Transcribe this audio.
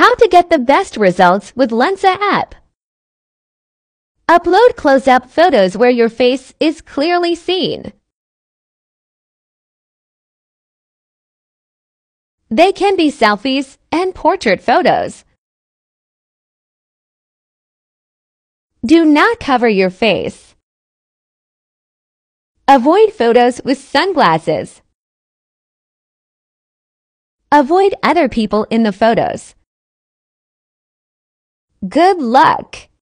How to get the best results with Lensa app. Upload close-up photos where your face is clearly seen. They can be selfies and portrait photos. Do not cover your face. Avoid photos with sunglasses. Avoid other people in the photos. Good luck!